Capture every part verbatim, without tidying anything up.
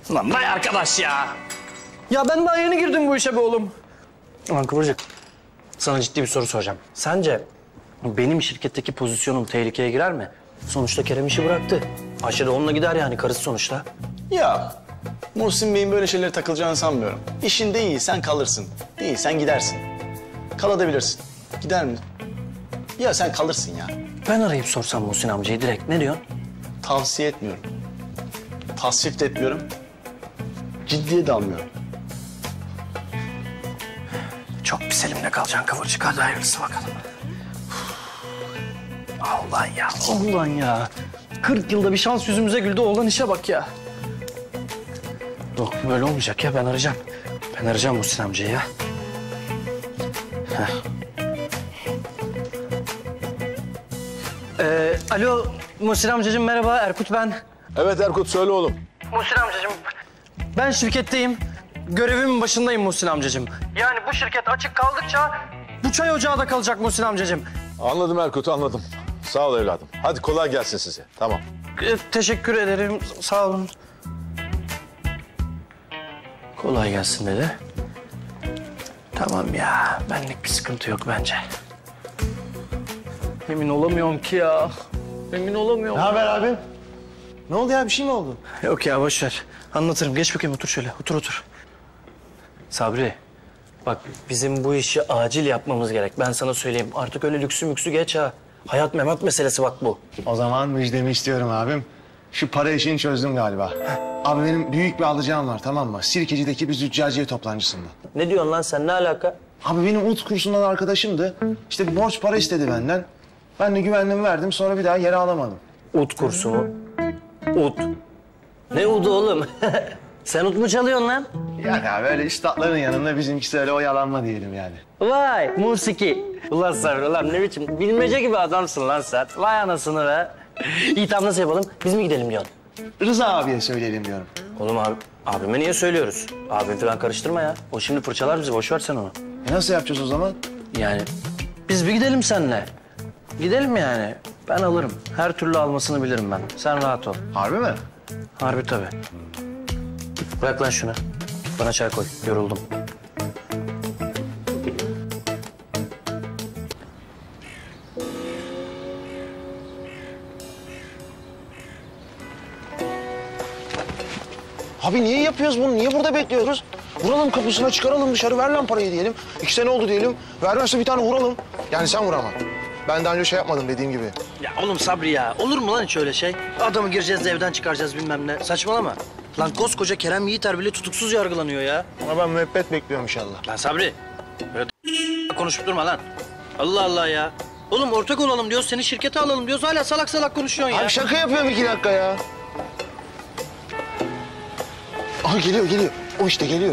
Lan vay arkadaş ya. Ya ben daha yeni girdim bu işe be oğlum. Lan Kıvırcık, sana ciddi bir soru soracağım. Sence benim şirketteki pozisyonum tehlikeye girer mi? Sonuçta Kerem işi bıraktı. Ayşe de onunla gider yani, karısı sonuçta. Ya Muhsin Bey'in böyle şeylere takılacağını sanmıyorum. İşinde iyi, sen kalırsın. İyi, sen gidersin. Kalabilirsin. Gider mi? Ya sen kalırsın ya. Ben arayıp sorsam Muhsin amcayı direkt, ne diyorsun? Tavsiye etmiyorum. Tasvip de etmiyorum. Ciddiye de almıyorum. Çok pis elimde kalacaksın Kıvırcık. Hadi hayırlısı bakalım. Allah ya, Allah ya. kırk yılda bir şans yüzümüze güldü. Oğlan işe bak ya. Yok, böyle olmayacak ya. Ben arayacağım. Ben arayacağım Muhsin amcayı ya. Heh. Ee, alo Muhsin amcacığım, merhaba. Erkut ben. Evet Erkut, söyle oğlum. Muhsin amcacığım, ben şirketteyim. Görevimin başındayım Muhsin amcacığım. Yani bu şirket açık kaldıkça bu çay ocağı da kalacak Muhsin amcacığım. Anladım Erkut, anladım. Sağ ol evladım. Hadi kolay gelsin size. Tamam. Ee, teşekkür ederim, sağ olun. Kolay gelsin dedi. Tamam ya, benlik bir sıkıntı yok bence. Emin olamıyorum ki ya. Emin olamıyorum. Ne haber abi? Ne oldu ya? Bir şey mi oldu? Yok ya, boş ver. Anlatırım. Geç bakayım, otur şöyle. Otur, otur. Sabri, bak bizim bu işi acil yapmamız gerek. Ben sana söyleyeyim. Artık öyle lüksü müksü geç ha. Hayat memat meselesi bak bu. O zaman müjdemi istiyorum abim. Şu para işini çözdüm galiba. Abi benim büyük bir alacağım var, tamam mı? Sirkeci'deki bir züccaciye toplancısında. Ne diyorsun lan sen? Ne alaka? Abi benim ut kursundan arkadaşımdı. İşte bir borç para istedi benden. Ben de güvenliğimi verdim, sonra bir daha geri alamadım. Ut kursu mu? Ut. Ne udu oğlum? Sen ut mu çalıyorsun lan? Yani abi öyle üstadların yanında bizimkisi öyle oyalanma diyelim yani. Vay musiki. Ulan Sabri, ulan ne biçim bilmece gibi adamsın lan sen. Vay anasını be. İyi, tamam, nasıl yapalım? Biz mi gidelim diyorsun? Rıza abiye söyleyelim diyorum. Oğlum abi, abime niye söylüyoruz? Abim falan karıştırma ya. O şimdi fırçalar bizi, boş ver sen onu. E nasıl yapacağız o zaman? Yani biz bir gidelim seninle. Gidelim yani. Ben alırım. Her türlü almasını bilirim ben. Sen rahat ol. Harbi mi? Harbi tabii. Bırak lan şunu. Bana çay koy. Yoruldum. Abi niye yapıyoruz bunu? Niye burada bekliyoruz? Vuralım kapısına, çıkaralım dışarı, ver lan parayı diyelim. İki sene oldu diyelim. Vermezse bir tane vuralım. Yani sen vur ama. Ben daha önce şey yapmadım dediğim gibi. Ya oğlum Sabri ya. Olur mu lan hiç öyle şey? Adamı gireceğiz, evden çıkaracağız bilmem ne. Saçmalama. Lan koskoca Kerem Yiğiter bile tutuksuz yargılanıyor ya. Ama ben müebbet bekliyorum inşallah. Lan Sabri. Böyle konuşup durma lan. Allah Allah ya. Oğlum ortak olalım diyoruz, seni şirkete alalım diyoruz. Hala salak salak konuşuyorsun ya. Abi şaka yapıyorum iki dakika ya. Aha geliyor, geliyor. O işte geliyor.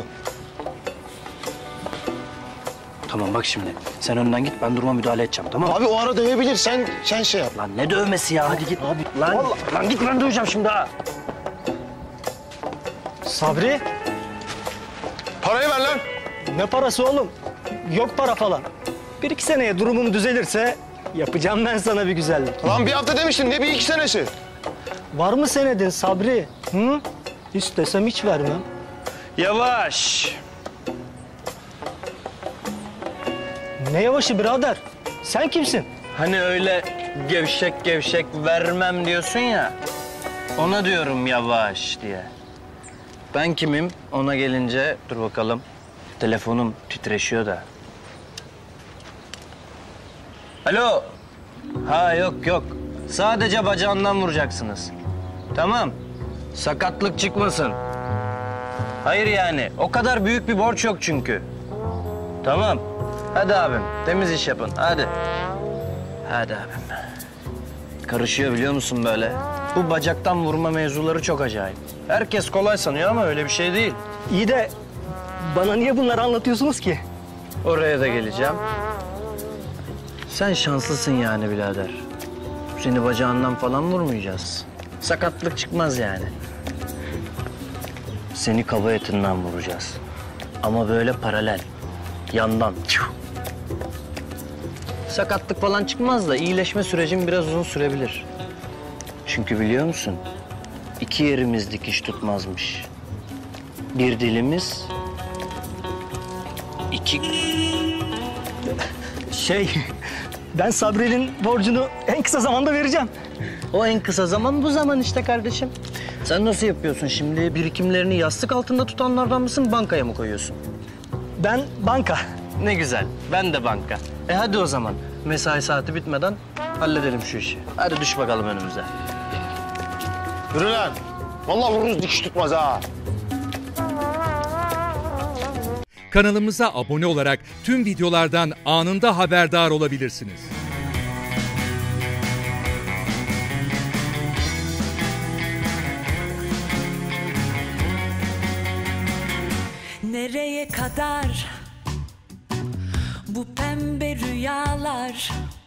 Tamam bak şimdi. Sen önden git, ben duruma müdahale edeceğim, tamam mı? Abi o ara dövebilir. Sen sen şey yap. Lan ne dövmesi ya? Hadi git. Abi, lan, vallahi. lan git, ben döveceğim şimdi ha. Sabri, Parayı ver lan. ne parası oğlum? Yok para falan. Bir iki seneye durumum düzelirse yapacağım ben sana bir güzellik. Lan bir hafta demiştin. Ne bir iki senesi? Var mı senedin Sabri? Hı? İstesem hiç vermem. Yavaş. Ne yavaşı birader? Sen kimsin? Hani öyle gevşek gevşek vermem diyorsun ya. Ona diyorum yavaş diye. Ben kimim? Ona gelince dur bakalım. Telefonum titreşiyor da. Alo. Ha yok yok. Sadece bacağından vuracaksınız. Tamam. Sakatlık çıkmasın. Hayır yani. O kadar büyük bir borç yok çünkü. Tamam. Hadi abim. Temiz iş yapın. Hadi. Hadi abim. Karışıyor biliyor musun böyle? Bu bacaktan vurma mevzuları çok acayip. Herkes kolay sanıyor ama öyle bir şey değil. İyi de bana niye bunları anlatıyorsunuz ki? Oraya da geleceğim. Sen şanslısın yani birader. Seni bacağından falan vurmayacağız. Sakatlık çıkmaz yani. Seni kaba etinden vuracağız. Ama böyle paralel. Yandan. Sakatlık falan çıkmaz da iyileşme sürecim biraz uzun sürebilir. Çünkü biliyor musun? İki yerimiz dikiş tutmazmış. Bir dilimiz... iki... Şey, ben Sabri'nin borcunu en kısa zamanda vereceğim. O en kısa zaman bu zaman işte kardeşim. Sen nasıl yapıyorsun şimdi? Birikimlerini yastık altında tutanlardan mısın, bankaya mı koyuyorsun? Ben banka. Ne güzel, ben de banka. E hadi o zaman, mesai saati bitmeden halledelim şu işi. Hadi düş bakalım önümüze. Yürü lan. Vallahi vururuz dikiş tutmaz ha. Kanalımıza abone olarak tüm videolardan anında haberdar olabilirsiniz. Nereye kadar bu pembe rüyalar?